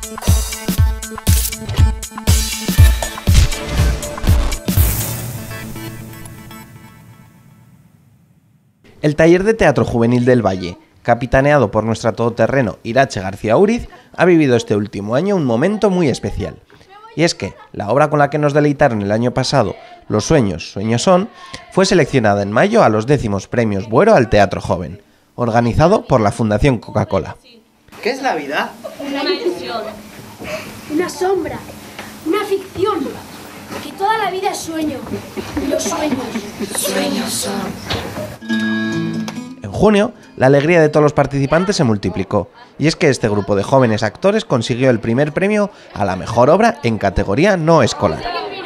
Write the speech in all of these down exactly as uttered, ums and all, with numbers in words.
El taller de teatro juvenil del Valle, capitaneado por nuestra todoterreno Irache García Uriz, ha vivido este último año un momento muy especial. Y es que la obra con la que nos deleitaron el año pasado, Los sueños, sueños son, fue seleccionada en mayo a los décimos premios Buero al Teatro Joven, organizado por la Fundación Coca-Cola. ¿Qué es la vida? Una ilusión. Una sombra. Una ficción. Que toda la vida es sueño. Y los sueños. Sueños son. En junio, la alegría de todos los participantes se multiplicó, y es que este grupo de jóvenes actores consiguió el primer premio a la mejor obra en categoría no escolar.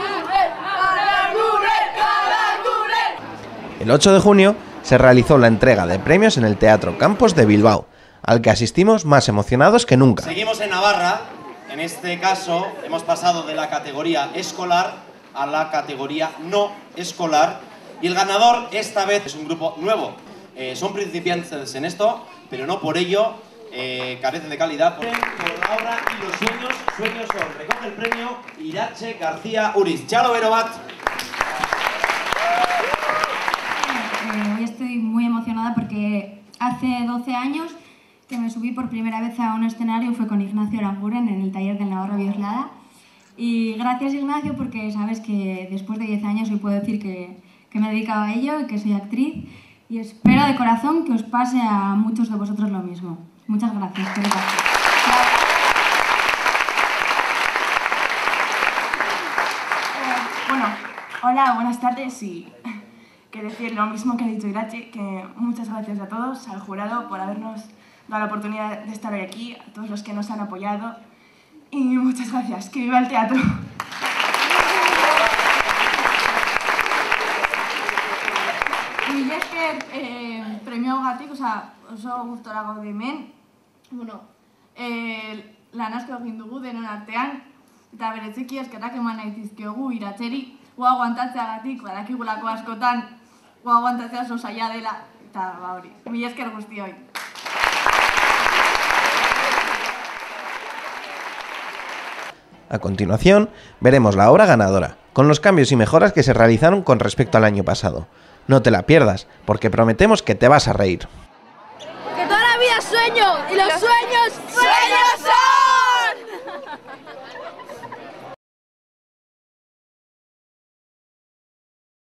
El ocho de junio se realizó la entrega de premios en el Teatro Campos de Bilbao, al que asistimos más emocionados que nunca. Seguimos en Navarra, en este caso hemos pasado de la categoría escolar a la categoría no escolar, y el ganador esta vez es un grupo nuevo. Eh, son principiantes en esto, pero no por ello eh, carecen de calidad. Por la obra y los sueños, sueños son. Recoge el premio Irache García Uriz. Chalo Berobat. Eh, hoy estoy muy emocionada porque hace doce años que me subí por primera vez a un escenario, fue con Ignacio Aranguren en el taller del Navarro Bioslada. Y gracias, Ignacio, porque sabes que después de diez años hoy puedo decir que, que me he dedicado a ello y que soy actriz. Y espero de corazón que os pase a muchos de vosotros lo mismo. Muchas gracias. Eh, bueno, hola, buenas tardes y que decir lo mismo que ha dicho Irache, que muchas gracias a todos, al jurado, por habernos dado la oportunidad de estar hoy aquí, a todos los que nos han apoyado y muchas gracias. ¡Que viva el teatro! Mila esker eh, premio haugatik, oza, oso gustora gaude hemen. Bueno, eh, lan asko egin dugu denon artean, eta bereziki eskerrak eman nahi dizkiogu Iratxeri, gu aguantatzeagatik, badakigulako askotan, gu aguantatzea oso zaila dela, eta ba hori, mila esker guztioi. A continuación, veremos la obra ganadora, con los cambios y mejoras que se realizaron con respecto al año pasado. No te la pierdas, porque prometemos que te vas a reír. Que toda la vida es sueño y los sueños